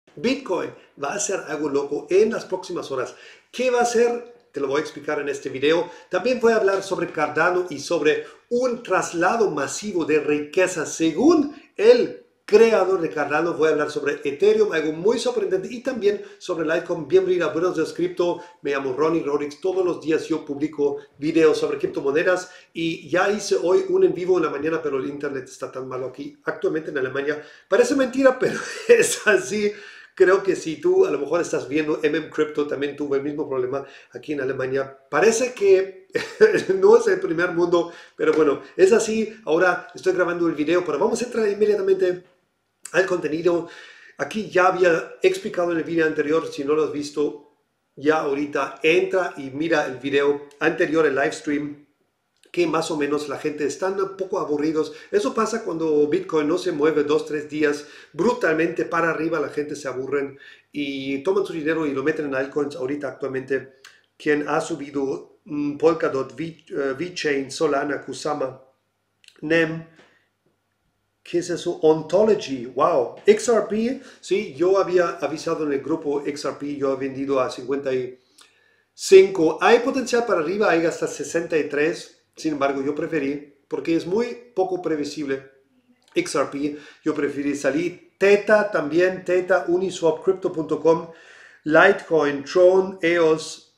Bitcoin va a hacer algo loco en las próximas horas. ¿Qué va a hacer? Te lo voy a explicar en este video. También voy a hablar sobre Cardano y sobre un traslado masivo de riqueza según el creador de Cardano. Voy a hablar sobre Ethereum, algo muy sorprendente, y también sobre Litecoin. Bienvenido a Buenos Días Cripto. Me llamo Ronnie Rodríguez. Todos los días yo publico videos sobre criptomonedas y ya hice hoy un en vivo en la mañana, pero el internet está tan malo aquí actualmente en Alemania. Parece mentira, pero es así. Creo que si tú a lo mejor estás viendo Crypto, también tuvo el mismo problema aquí en Alemania. Parece que no es el primer mundo, pero bueno, es así. Ahora estoy grabando el video, pero vamos a entrar inmediatamente al contenido. Aquí ya había explicado en el video anterior, si no lo has visto, ya ahorita entra y mira el video anterior, el live stream, que más o menos la gente está un poco aburridos. Eso pasa cuando Bitcoin no se mueve 2, 3 días brutalmente para arriba, la gente se aburren y toman su dinero y lo meten en altcoins. Ahorita actualmente quien ha subido Polkadot, VeChain, Solana, Kusama, NEM, ¿qué es eso? Ontology, wow. XRP, sí, yo había avisado en el grupo XRP, yo he vendido a 55. Hay potencial para arriba, hay hasta 63. Sin embargo, yo preferí, porque es muy poco previsible, XRP, yo preferí salir. Theta también, Theta, Uniswap, Crypto.com, Litecoin, Tron, EOS,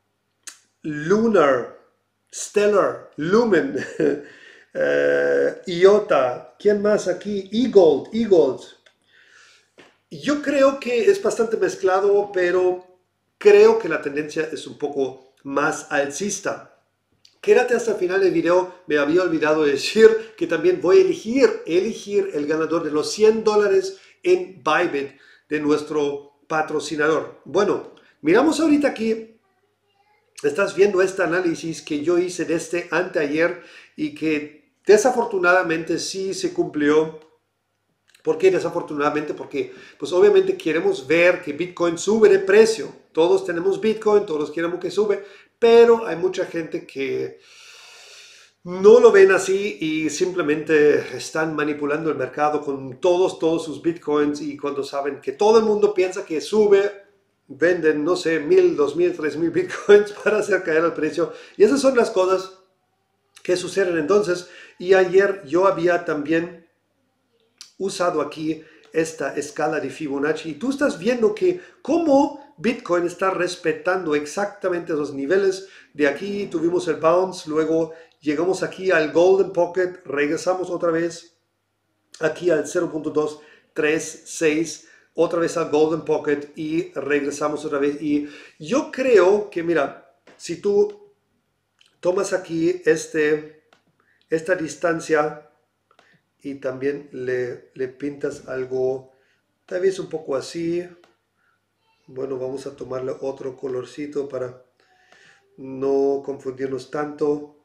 Lunar, Stellar, Lumen, IOTA, ¿quién más aquí? eGold. Yo creo que es bastante mezclado, pero creo que la tendencia es un poco más alcista. Quédate hasta el final del video. Me había olvidado de decir que también voy a elegir el ganador de los $100 en Bybit de nuestro patrocinador. Bueno, miramos ahorita aquí. Estás viendo este análisis que yo hice desde anteayer y que desafortunadamente sí se cumplió. ¿Por qué desafortunadamente? Porque pues obviamente queremos ver que Bitcoin sube de precio. Todos tenemos Bitcoin, todos queremos que sube, pero hay mucha gente que no lo ven así y simplemente están manipulando el mercado con todos sus Bitcoins, y cuando saben que todo el mundo piensa que sube, venden, no sé, 1,000, 2,000, 3,000 Bitcoins para hacer caer el precio. Y esas son las cosas que suceden entonces. Y ayer yo había también usado aquí esta escala de Fibonacci y tú estás viendo que cómo Bitcoin está respetando exactamente los niveles. De aquí tuvimos el bounce, luego llegamos aquí al Golden Pocket, regresamos otra vez aquí al 0.236, otra vez al Golden Pocket y regresamos otra vez. Y yo creo que, mira, si tú tomas aquí esta distancia y también le pintas algo, tal vez un poco así. Bueno, vamos a tomarle otro colorcito para no confundirnos tanto.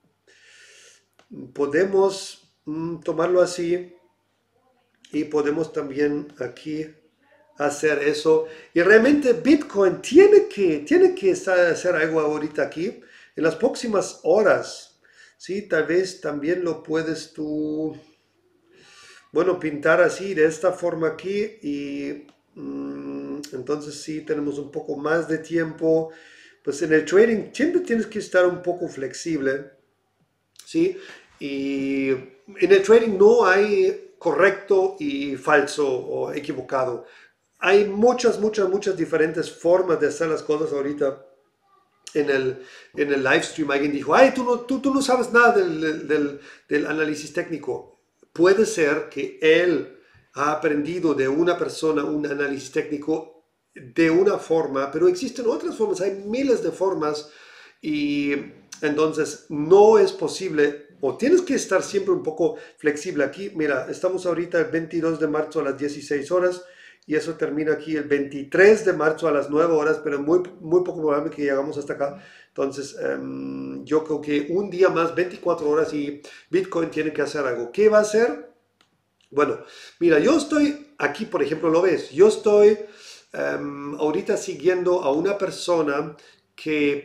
Podemos tomarlo así y podemos también aquí hacer eso. Y realmente Bitcoin tiene que hacer algo ahorita aquí en las próximas horas. Sí, tal vez también lo puedes tú, bueno, pintar así, de esta forma aquí, y entonces sí tenemos un poco más de tiempo. Pues en el trading siempre tienes que estar un poco flexible, ¿sí? Y en el trading no hay correcto y falso o equivocado. Hay muchas diferentes formas de hacer las cosas ahorita. En el live stream alguien dijo, ay, tú no sabes nada del análisis técnico. Puede ser que él ha aprendido de una persona un análisis técnico de una forma, pero existen otras formas, hay miles de formas, y entonces no es posible, o tienes que estar siempre un poco flexible. Aquí, mira, estamos ahorita el 22 de marzo a las 16 horas, y eso termina aquí el 23 de marzo a las 9 horas, pero muy poco probable que llegamos hasta acá. Entonces, yo creo que un día más, 24 horas, y Bitcoin tiene que hacer algo. ¿Qué va a hacer? Bueno, mira, yo estoy aquí, por ejemplo, lo ves, yo estoy ahorita siguiendo a una persona que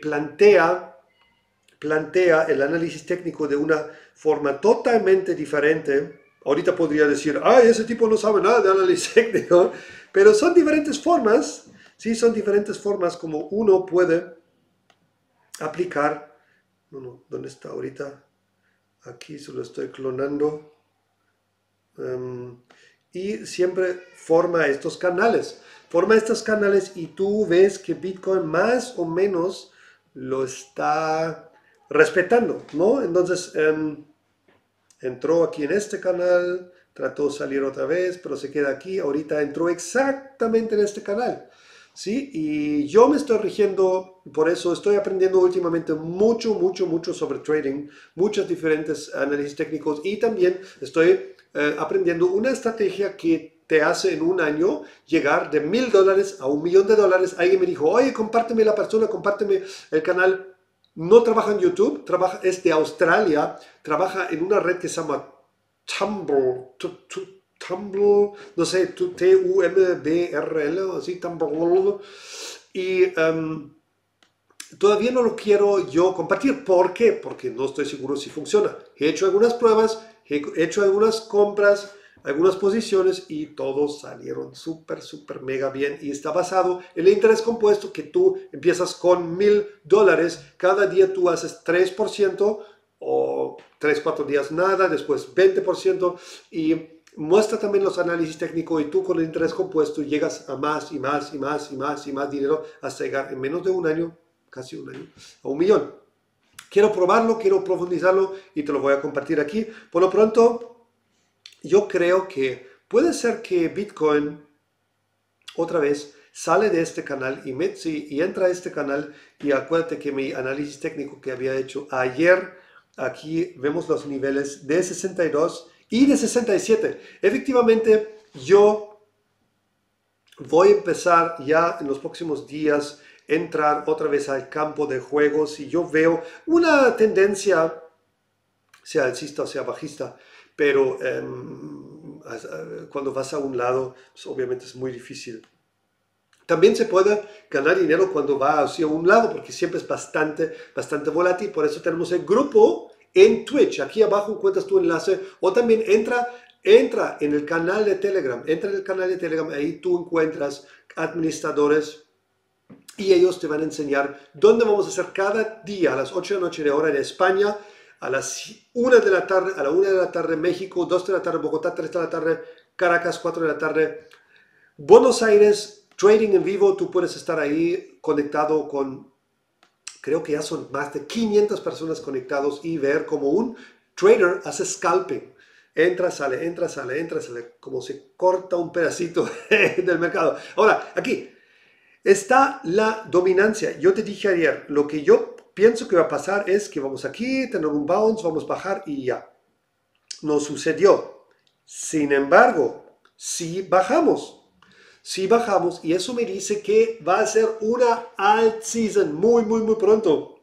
plantea el análisis técnico de una forma totalmente diferente. Ahorita podría decir, ay, ese tipo no sabe nada de análisis técnico, Pero son diferentes formas, sí, son diferentes formas como uno puede aplicar. No, ¿dónde está ahorita? Aquí se lo estoy clonando. Y siempre forma estos canales. Forma estos canales y tú ves que Bitcoin más o menos lo está respetando, ¿no? Entonces, entró aquí en este canal, trató de salir otra vez, pero se queda aquí. Ahorita entró exactamente en este canal, ¿sí? Y yo me estoy rigiendo, por eso estoy aprendiendo últimamente mucho sobre trading, muchos diferentes análisis técnicos y también estoy aprendiendo una estrategia que te hace en un año llegar de $1000 a $1.000.000. Alguien me dijo, oye, compárteme la persona, compárteme el canal. No trabaja en YouTube, es de Australia, trabaja en una red que se llama Tumblr, Tumblr, no sé, T-U-M-B-R-L, así, Tumblr. Y todavía no lo quiero yo compartir. ¿Por qué? Porque no estoy seguro si funciona. He hecho algunas pruebas, he hecho algunas compras, algunas posiciones y todos salieron súper mega bien. Y está basado en el interés compuesto que tú empiezas con $1000. Cada día tú haces 3% o 3-4 días nada, después 20% y muestra también los análisis técnicos y tú con el interés compuesto llegas a más y más dinero hasta llegar en menos de un año, casi un año, a $1.000.000. Quiero probarlo, quiero profundizarlo y te lo voy a compartir aquí. Por lo pronto, yo creo que puede ser que Bitcoin otra vez sale de este canal y entra a este canal y acuérdate que mi análisis técnico que había hecho ayer, aquí vemos los niveles de 62 y de 67. Efectivamente, yo voy a empezar ya en los próximos días entrar otra vez al campo de juegos y yo veo una tendencia, sea alcista o sea bajista, pero cuando vas a un lado, pues obviamente es muy difícil. También se puede ganar dinero cuando va hacia un lado, porque siempre es bastante volátil. Por eso tenemos el grupo en Twitch. Aquí abajo encuentras tu enlace o también entra en el canal de Telegram. Entra en el canal de Telegram, ahí tú encuentras administradores y ellos te van a enseñar dónde vamos a hacer cada día a las 8 de la noche de hora en España, a las 1 de la tarde, a la 1 de la tarde México, 2 de la tarde Bogotá, 3 de la tarde Caracas, 4 de la tarde Buenos Aires. Trading en vivo, tú puedes estar ahí conectado con, creo que ya son más de 500 personas conectados y ver como un trader hace scalping. Entra, sale, como se corta un pedacito del mercado. Ahora, aquí está la dominancia. Yo te dije ayer, lo que yo pienso que va a pasar es que vamos aquí, tener un bounce, vamos a bajar y ya. No sucedió. Sin embargo, si bajamos y eso me dice que va a ser una alt season muy pronto.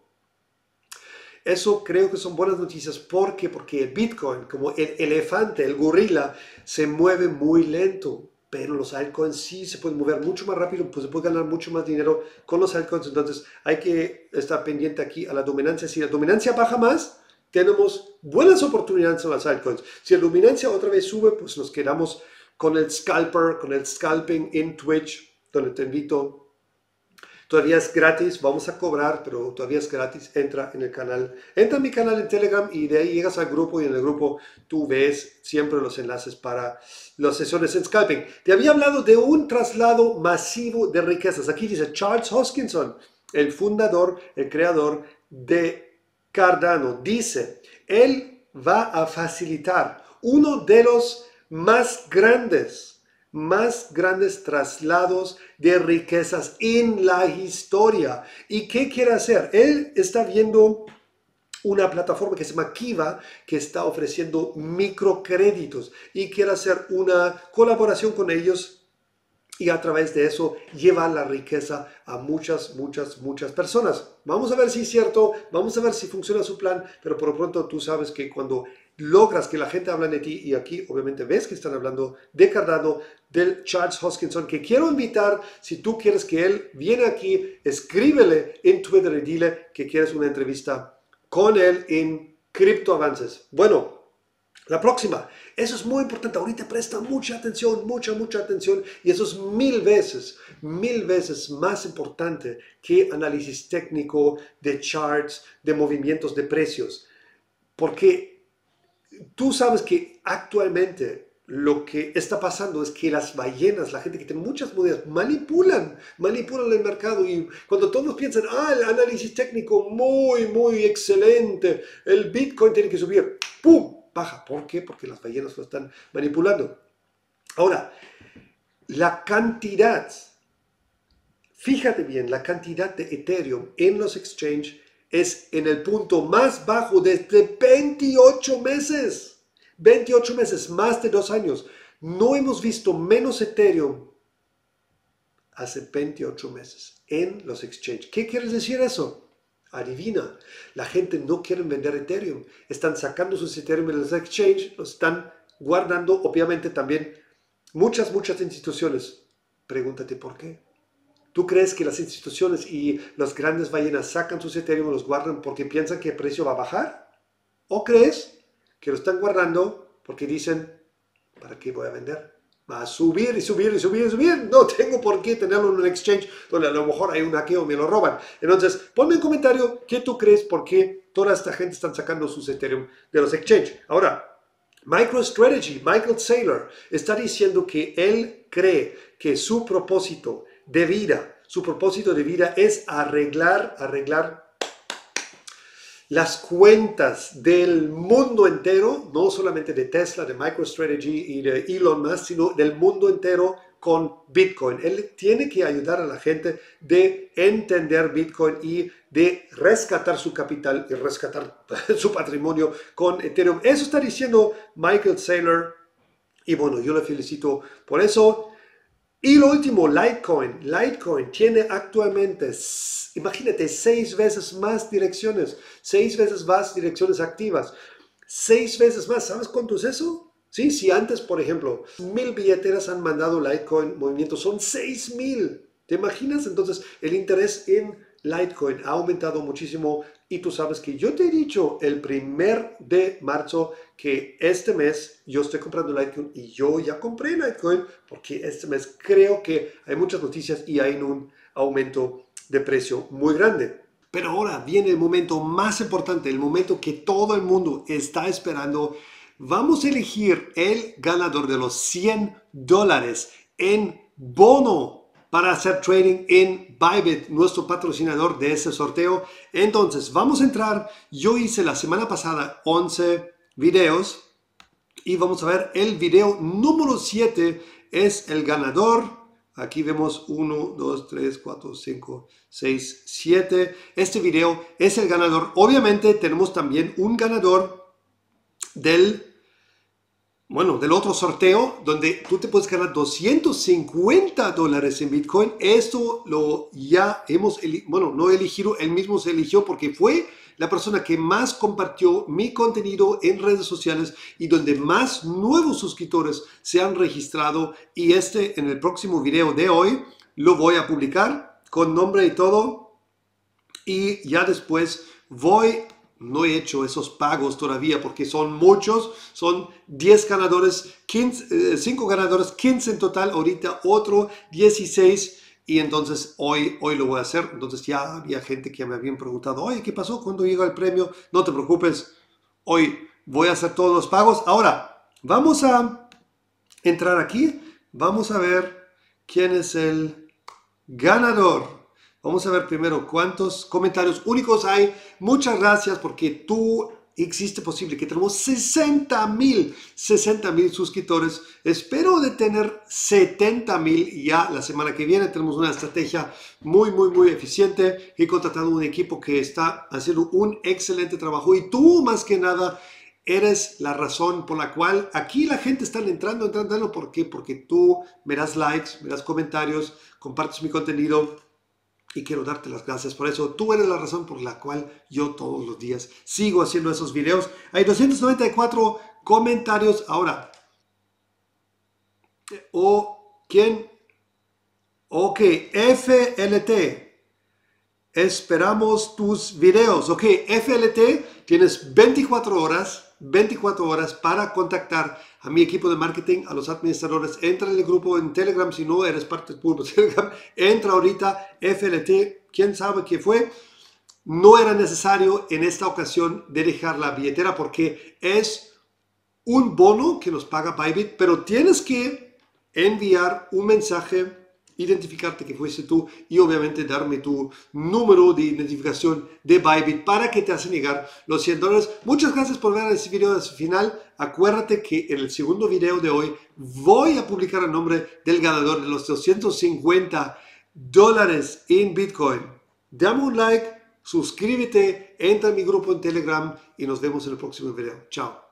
Eso creo que son buenas noticias. ¿Por qué? Porque el Bitcoin, como el elefante, el gorila, se mueve muy lento. Pero los altcoins sí se pueden mover mucho más rápido, pues se puede ganar mucho más dinero con los altcoins. Entonces hay que estar pendiente aquí a la dominancia. Si la dominancia baja más, tenemos buenas oportunidades en las altcoins. Si la dominancia otra vez sube, pues nos quedamos con el scalper, con el scalping en Twitch, donde te invito. Todavía es gratis, vamos a cobrar, pero todavía es gratis. Entra en el canal, entra en mi canal en Telegram y de ahí llegas al grupo y en el grupo tú ves siempre los enlaces para las sesiones en scalping. Te había hablado de un traslado masivo de riquezas. Aquí dice Charles Hoskinson, el fundador, el creador de Cardano. Dice, él va a facilitar uno de los más grandes traslados de riquezas en la historia. ¿Y qué quiere hacer? Él está viendo una plataforma que se llama Kiva, que está ofreciendo microcréditos y quiere hacer una colaboración con ellos y a través de eso llevar la riqueza a muchas personas. Vamos a ver si es cierto, vamos a ver si funciona su plan, pero por lo pronto tú sabes que cuando logras que la gente hable de ti, y aquí obviamente ves que están hablando de Cardano, del Charles Hoskinson, que quiero invitar, si tú quieres que él viene aquí, escríbele en Twitter y dile que quieres una entrevista con él en Cripto Avances. Bueno, La próxima, eso es muy importante. Ahorita presta mucha atención, mucha atención. Y eso es mil veces más importante que análisis técnico de charts, de movimientos de precios. Porque tú sabes que actualmente lo que está pasando es que las ballenas, la gente que tiene muchas monedas, manipulan el mercado. Y cuando todos piensan, el análisis técnico muy excelente, el Bitcoin tiene que subir, ¡pum! Baja. ¿Por qué? Porque las ballenas lo están manipulando. Ahora, la cantidad, fíjate bien, la cantidad de Ethereum en los exchanges es en el punto más bajo desde 28 meses. 28 meses, más de 2 años. No hemos visto menos Ethereum hace 28 meses en los exchanges. ¿Qué quiere decir eso? Adivina, la gente no quiere vender Ethereum. Están sacando sus Ethereum en los exchanges, los están guardando. Obviamente también muchas instituciones. Pregúntate por qué. ¿Tú crees que las instituciones y las grandes ballenas sacan sus Ethereum y los guardan porque piensan que el precio va a bajar? ¿O crees que lo están guardando porque dicen, ¿para qué voy a vender? Va a subir y subir. No tengo por qué tenerlo en un exchange donde a lo mejor hay un hackeo y me lo roban. Entonces, ponme un comentario qué tú crees por qué toda esta gente está sacando sus Ethereum de los exchanges. Ahora, MicroStrategy, Michael Saylor, está diciendo que él cree que su propósito de vida es arreglar las cuentas del mundo entero, no solamente de Tesla, de MicroStrategy y de Elon Musk, sino del mundo entero con Bitcoin. Él tiene que ayudar a la gente de entender Bitcoin y de rescatar su capital y rescatar su patrimonio con Ethereum. Eso está diciendo Michael Saylor y bueno, yo le felicito por eso. Y lo último, Litecoin. Litecoin tiene actualmente, imagínate, 6 veces más direcciones, 6 veces más direcciones activas, 6 veces más. ¿Sabes cuánto es eso? Sí, si antes, por ejemplo, 1000 billeteras han mandado Litecoin movimiento, son 6000. ¿Te imaginas? Entonces, el interés en Litecoin ha aumentado muchísimo y tú sabes que yo te he dicho el 1 de marzo que este mes yo estoy comprando Litecoin y yo ya compré Litecoin porque este mes creo que hay muchas noticias y hay un aumento de precio muy grande. Pero ahora viene el momento más importante, el momento que todo el mundo está esperando. Vamos a elegir el ganador de los $100 en bono para hacer trading en Bybit, nuestro patrocinador de ese sorteo. Entonces, vamos a entrar. Yo hice la semana pasada 11 videos y vamos a ver el video número 7 es el ganador. Aquí vemos 1, 2, 3, 4, 5, 6, 7. Este video es el ganador. Obviamente tenemos también un ganador del otro sorteo donde tú te puedes ganar $250 en Bitcoin. Esto lo ya hemos, no elegido, él mismo se eligió porque fue la persona que más compartió mi contenido en redes sociales y donde más nuevos suscriptores se han registrado. Y en el próximo video de hoy lo voy a publicar con nombre y todo. Y ya después no he hecho esos pagos todavía porque son muchos, son 10 ganadores, 5 ganadores, 15 en total, ahorita otro 16 y entonces hoy lo voy a hacer. Entonces ya había gente que me habían preguntado, oye, ¿qué pasó? ¿Cuándo llega el premio? No te preocupes, hoy voy a hacer todos los pagos. Ahora, vamos a entrar aquí, vamos a ver quién es el ganador. Vamos a ver primero cuántos comentarios únicos hay. Muchas gracias porque tú hiciste posible que tenemos 60,000 suscriptores. Espero de tener 70,000 ya la semana que viene. Tenemos una estrategia muy eficiente. He contratado un equipo que está haciendo un excelente trabajo y tú más que nada eres la razón por la cual aquí la gente está entrando. ¿Por qué? Porque tú me das likes, me das comentarios, compartes mi contenido. Y quiero darte las gracias por eso. Tú eres la razón por la cual yo todos los días sigo haciendo esos videos. Hay 294 comentarios ahora. ¿Quién? Ok, FLT. Esperamos tus videos. Ok, FLT, tienes 24 horas 24 horas para contactar a mi equipo de marketing, a los administradores. Entra en el grupo en Telegram, si no eres parte del grupo de Telegram, entra ahorita, FLT, quién sabe qué fue. No era necesario en esta ocasión de dejar la billetera porque es un bono que nos paga Bybit, pero tienes que enviar un mensaje, identificarte que fuiste tú y obviamente darme tu número de identificación de Bybit para que te hacen llegar los $100. Muchas gracias por ver este video hasta el final. Acuérdate que en el segundo video de hoy voy a publicar el nombre del ganador de los $250 en Bitcoin. Dame un like, suscríbete, entra en mi grupo en Telegram y nos vemos en el próximo video. Chao.